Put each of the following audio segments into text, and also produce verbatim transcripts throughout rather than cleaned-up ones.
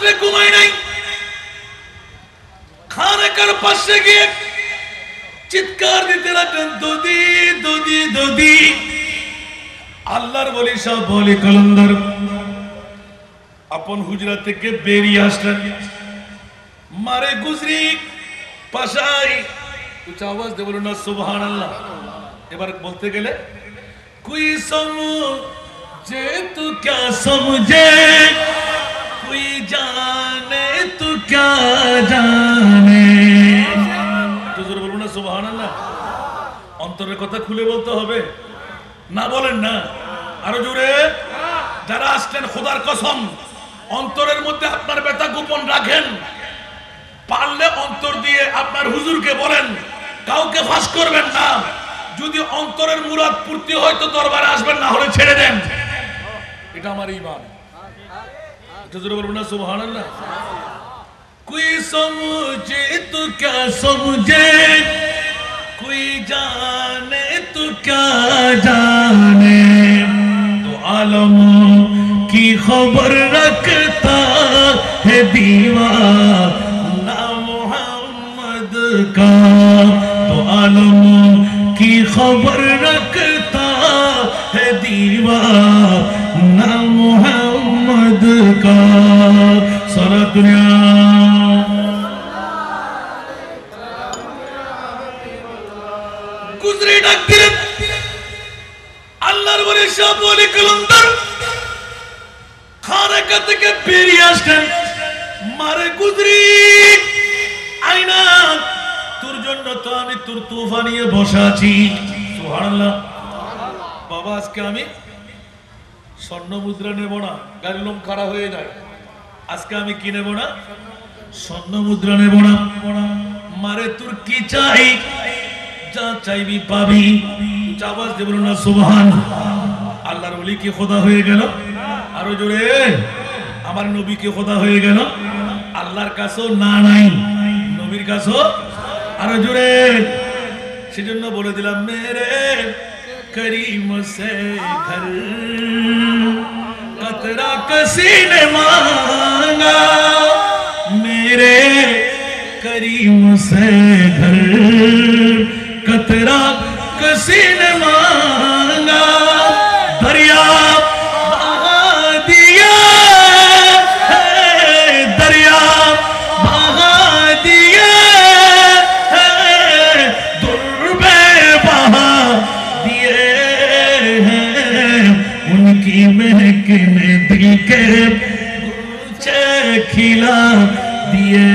রাত্রে ঘুমাই নাই, খানেকার পাশে গিয়ে চিৎকার দিতে লাগলেন, দদি দদি দদি। আল্লাহর বলি সব বলি কলন্দর আপন হুজরা থেকে বেরিয়ে আসলেন। মারে গুজরি পাশাই উচ্চ আওয়াজ দিয়ে বলুন না সুবহানাল্লাহ। এবার বলতে গেলে কোই সমঝে তু ক্যা সমঝে, কোই জানে তু ক্যা জানে। একটু জোরে বলুন না সুবহানাল্লাহ। অন্তরের কথা খুলে বলতে হবে না, বলেন না আরো জোরে। যারা আসলেন খোদার কসম অন্তরের মধ্যে আপনার ব্যথা গোপন রাখেন, পারলে অন্তর দিয়ে আপনার হুজুরকে বলেন, কাউকে ফাঁস করবেন না। যদি অন্তরের মুরাদ পূর্তি হয় তো দরবারে আসবেন, না হলে ছেড়ে দেন। এটা আমার ঈমান। একটু জোরে বলবেন না সুবহানাল্লাহ। কোই সমঝে তু ক্যা সমঝে, कोई जाने तू क्या जाने, तो आलम की खबर रखता है दीवाना मोहम्मद का, तो आलम की खबर रखता है दीवाना मोहम्मद का। सारा दुनिया গুজরি ডাক দিলেন, আল্লাহর ওলি সাহেব ওলি কলন্দর খানেকা থেকে বেরিয়ে আসলেন। মারে গুজরি আয়না, তোর জন্য তো আমি তোর তোফা নিয়ে বসে আছি। সুবহানাল্লাহ। বাবা আজকে আমি স্বর্ণ মুদ্রা নেব না, গায়ের লোম খাড়া হয়ে যায়। আজকে আমি কি নেব না, স্বর্ণ মুদ্রা নেব না। মারে তোর কি চাই, যা চাইবি পাবি। আওয়াজ দিয়ে বলুন না সুবহানাল্লাহ। আল্লাহর ওলি কি খোদা হয়ে গেল? আরো জোরে। আমার নবী কি খোদা হয়ে গেল? আল্লাহর কাছেও না নাই, নবীর কাছেও। আরো জোরে। সেজন্য বলে দিলাম, মেরে করিম সে ঘর কতরা কিসি নে মাंगा, मेरे करीम से घर कतरा किसी ने मांगा, दरिया बहा दिया है, दरिया बहा दिया है, दुर्बे बहा दिए हैं, उनकी महक ने दिल के गुलचे खिला दिए,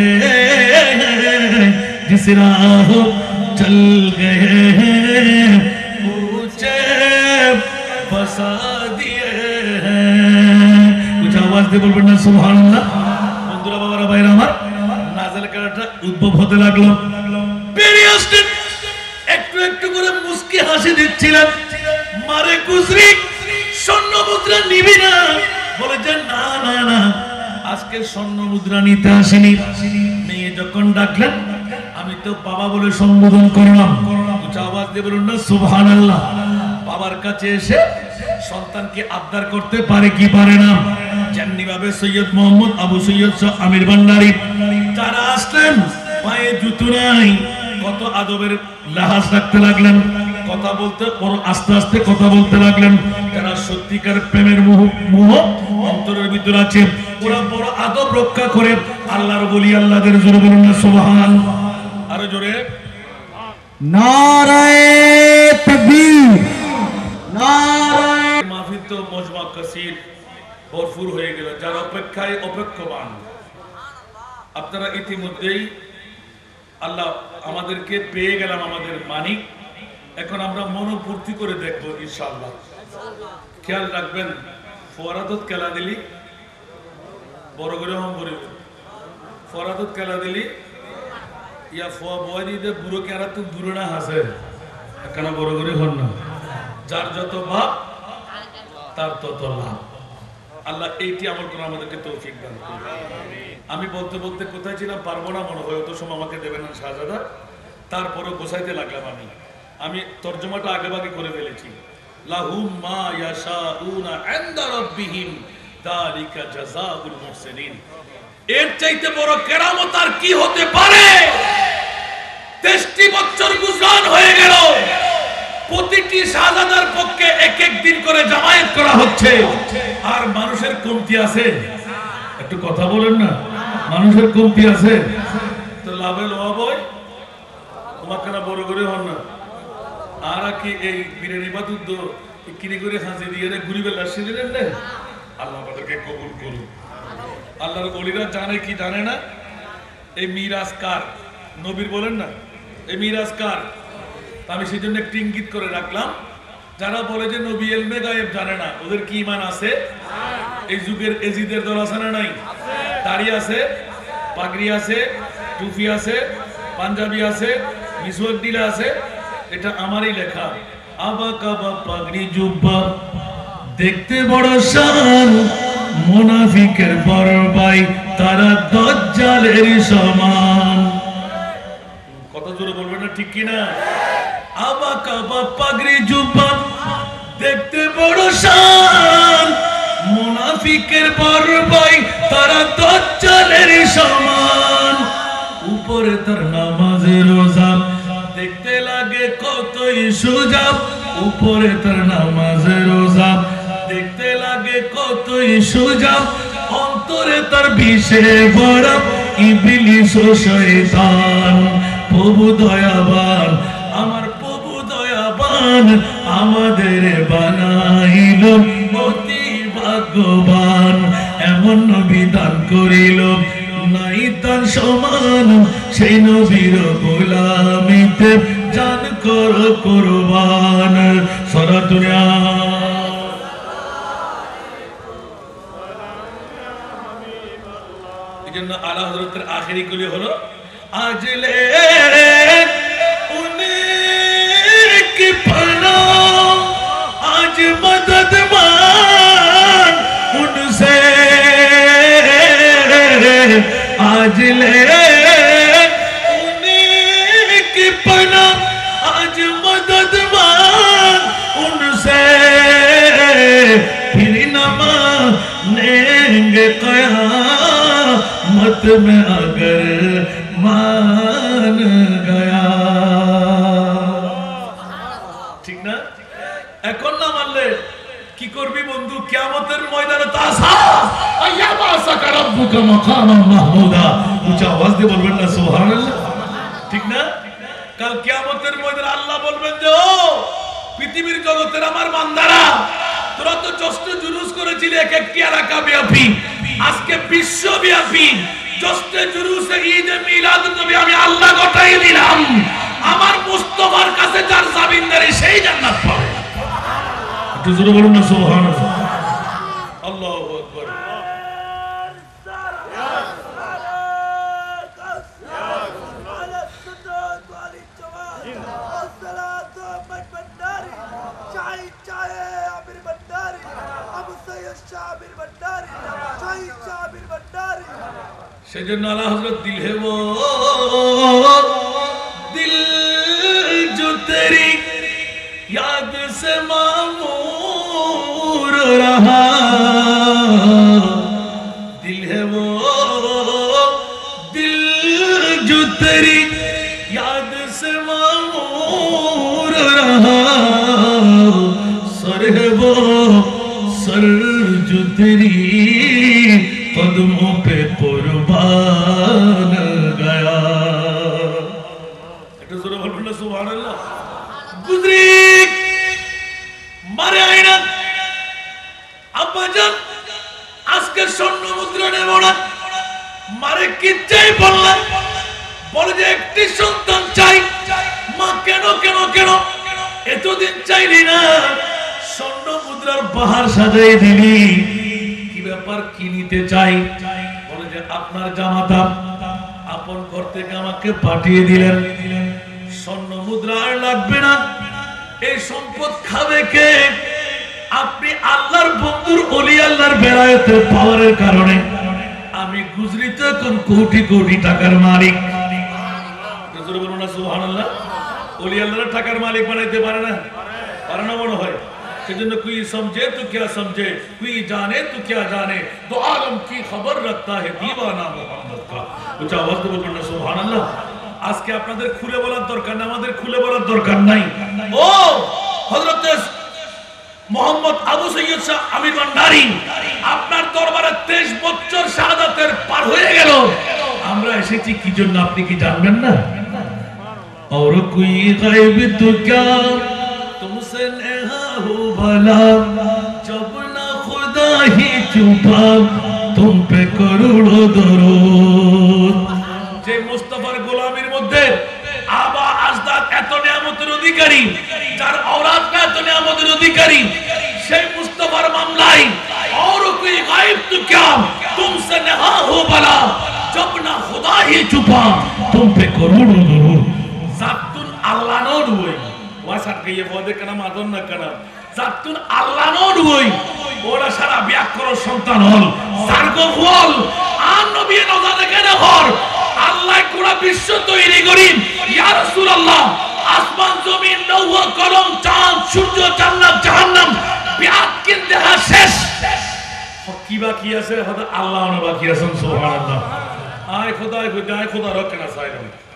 जिस राह चल गए हैं ऊंचे बसा दिए हैं। कुछ आवाज দিয়ে বলবেন না সুবহানাল্লাহ। বন্ধুরা বাবারা ভাইরা আমার, নাজেল কারাটা উদ্ভব হতে লাগলো। বেরিয়ে আসলেন, একটু একটু করে মুস্কি হাসি দিচ্ছিলেন। মারে গুজরি স্বর্ণ মুদ্রা নিবি না? বলে যে না না না, আজকে স্বর্ণ মুদ্রা নিতে আসেনি। মেয়ে যখন ডাকলেন, আমি তো বাবা বলে সম্বোধন করলাম। আওয়াজ দিয়ে বলুন না সুবহানাল্লাহ। বাবার কাছে এসে সন্তানকে আবদার করতে পারে কি পারে না? যেমনি ভাবে সৈয়দ মোহাম্মদ আবু সৈয়দ শাহ আমির ভান্ডারী তারা আসলেন, পায়ে জুতো নাই, কত আদবের লাহাজ রাখতে লাগলেন, কথা বলতে বড় আস্তে আস্তে কথা বলতে লাগলেন। যারা সত্যিকার প্রেমের মোহ মোহ অন্তরের ভিতরে আছে, ওরা বড় আদব রক্ষা করে আল্লাহর বলি আল্লাহদের জোরে বলুন না সুবহানাল্লাহ। আরো জোরে নারায়ে তাকবীর, নারায়ে। মাহফিল তো মজমা কাসির ভরপুর হয়ে গেল, যার অপেক্ষায় অপেক্ষমান। আপনারা ইতিমধ্যেই আল্লাহ আমাদেরকে পেয়ে গেলাম, আমাদের মানিক। এখন আমরা মনোপূর্তি করে দেখবো ইনশাআল্লাহ। খেয়াল রাখবেন, ফরাদত খেলা দিলি বড় করে হম করিবে, ফরাদত খেলা দিলি ইয়া ফোয়া বয় দিতে বুড়ো কেরা তো বুড়ো না হাসে, কেন বড় করে হন না। যার যত ভাব তার তত লাভ। আল্লাহ এইটি আমল করে আমাদেরকে তৌফিক দান করুন। আমি বলতে বলতে কোথায় ছিলাম পারবো না মনে হয়, অত সময় আমাকে দেবেন না শাহজাদা। তারপরে গোছাইতে লাগলাম। আমি আমি তর্জমাটা আগেভাগে করে ফেলেছি। লাহুম মা ইয়াশাউনা ইনদা রাব্বিহিম যালিকা জাযাউল মুহসিনিন। এর চাইতে বড় কেরামত আর কি হতে পারে? তেইশটি বছর গুজরান হয়ে গেল, প্রতিটি শাহজাদার পক্ষে এক এক দিন করে জামায়াত করা হচ্ছে, আর মানুষের কমতি আছে? একটু কথা বলেন না, মানুষের কমতি আছে? তো লাভে লোয়া বই তোমাকে না বড় করে হন না, আর কি এই বিরিয়ানি বা দুধ কিনে করে হাসি দিয়ে ঘুরি বেলা দিলেন না। আল্লাহ আমাদেরকে কবুল করুন। আল্লাহর ওলিরা জানে কি জানে না, এই মিরাজ কার? নবীর বলেন না, এই মিরাজ কার? আমি সেই জন্য একটু ইঙ্গিত করে রাখলাম, যারা বলে যে নবী এলমে গায়েব জানে না, ওদের কি ঈমান আছে? এই যুগের এজিদের দল আছে না নাই? দাড়ি আছে, পাগড়ি আছে, টুপি আছে, পাঞ্জাবি আছে, মিসওয়াক দিলা আছে, এটা আমারই লেখা। আবা কাবা পাগড়ি জুব্বা দেখতে বড় শান, মুনাফিকের বড় ভাই তারা দাজ্জালের সমান। কত জোরে বলবেন না, ঠিক কি না? আবা কাবা পাগড়ি জুব্বা দেখতে বড় শান, মুনাফিকের বড় ভাই তারা দাজ্জালের সমান। উপরে তার নামাজে রোজা দেখতে লাগে কতই সোজা, উপরে তার নামাজে রোজা দেখতে লাগে কতই সোজা, অন্তরে তার বিষে ভরা ইবলিস ও শয়তান। প্রভু দয়াবান, আমার প্রভু দয়াবান, আমাদের বানাইল অতি ভাগ্যবান। এমন নবী দান করিল নাই তার সমান, সেই নবীর গোলামিতে জান কর কুরবান। সারা দুনিয়া এই জন্য আলা হযরতের আখেরি কলি হলো আজলে উনেক পড়ো আজ মদদ মান উনসে, आज ले उन्हीं की पना आज मदद मांग उनसे, फिर न मानेंगे क़यामत में अगर मान गया। ठीक ना? এখন না মানলে কি করবি বন্ধু? কিয়ামতের ময়দানে তাসা আয়াবাসাকা রাব্বুকা মাকামান মাহমুদা। উচ্চ আওয়াজ দিয়ে বলবেন না সুবহানাল্লাহ, ঠিক না? কাল কিয়ামতের ময়দানে আল্লাহ বলবেন যে ও পৃথিবীর জগতের আমার বান্দারা, তোরা তো জশ্ন জুলুস করেছিলি এক একটি এলাকা ব্যাপী, আজকে বিশ্বব্যাপী জশ্নে জুলুসে ঈদে মিলাদুন নবী আমি আল্লাহ গোটাই দিলাম। আমার মুস্তাফার কাছে যার জামিনদারি সেই জান্নাত পাবে। একটু জোরে বলুন না সুবহানাল্লাহ। আল্লাহু আকবার। সেজন্য আলা হযরত দিল হে वो दिल जो तेरी याद से मामूर रहा, दिल है वो दिल जो तेरी याद से मामूर रहा, सर है वो सर जो तेरी कदमों पे कुर्बान गया। এটা জোরে বলবেন না সুবহানাল্লাহ। গুজরি মারে আইনা আব্বাজান আজকে স্বর্ণ মুদ্রা নেব না, মারে কি চাই বললেন? বলে যে একটি সন্তান চাই। মা কেন কেন কেন এতদিন চাইলি না, স্বর্ণ মুদ্রার বাহার সাজাই দিলি, কি ব্যাপার, কি নিতে চাই? বলে যে আপনার জামাতা আপন ঘর থেকে আমাকে পাঠিয়ে দিলেন, স্বর্ণ মুদ্রা আর লাগবে না, এই সম্পদ খাবে কে? আপনি আল্লাহর বন্ধুর ওলি আল্লাহর বেলায়েতের পাওয়ারের কারণে আমি গুজরি তো এখন কোটি কোটি টাকার মালিক। জোরে বলুন না সুবহানাল্লাহ। ওলি আল্লাহর টাকার মালিক বানাইতে পারে না? পারে না মনে হয়। सेजন্য कोई समझे तो क्या समझे, कोई जाने तो क्या जाने, तो आलम की खबर रखता है दीवाना मोहम्मद का। উচ্চ আওয়াজ দিয়ে বলবেন না সুবহানাল্লাহ। আজকে আপনাদের খুলে বলার দরকার নাই, আমাদের খুলে বলার দরকার নাই। ও হযরত মোহাম্মদ আবু সৈয়দ শাহ আমির ভান্ডারী, আপনার দরবারে তেইশ বছর শাহাদাতের পার হয়ে গেল, আমরা এসেছি কি জন্য আপনি কি জানবেন না? और कोई गायब तो क्या तुमसे नेहा हो भला, जब ना खुदा ही छुपा तुम पे करोड़ों दरूद। যে মুস্তাফার গোলামীর মধ্যে আবা আজদাদ এত নিয়ামতের অধিকারী, যার ঔলাদরা এত নিয়ামতের অধিকারী, সেই মুস্তাফার মামলায় और कोई गायब तो क्या तुमसे नेहा हो भला, जब ना खुदा ही छुपा तुम पे करोड़ों दरूद। জাতুন আল্লাহ নর হই ওয়াসাত গিয়ে বদে কেন মাদন না কেন জাতুন আল্লাহ নর হই ওরা সারা ব্যাকরণ সন্তান হল সার্গ হল আর নবী নজারে কেন হর আল্লাহ পুরো বিশ্ব তৈরি করি ইয়া রাসূলুল্লাহ। আসমান জমিন লৌহ কলম চাঁদ সূর্য জান্নাত জাহান্নাম বিয়াত কিনতে হা শেষ, কি বাকি আছে? হয়তো আল্লাহ না বাকি আছেন। সুবহানাল্লাহ। আয় খোদা খোদা খোদা রক্ষে না চাইলাম।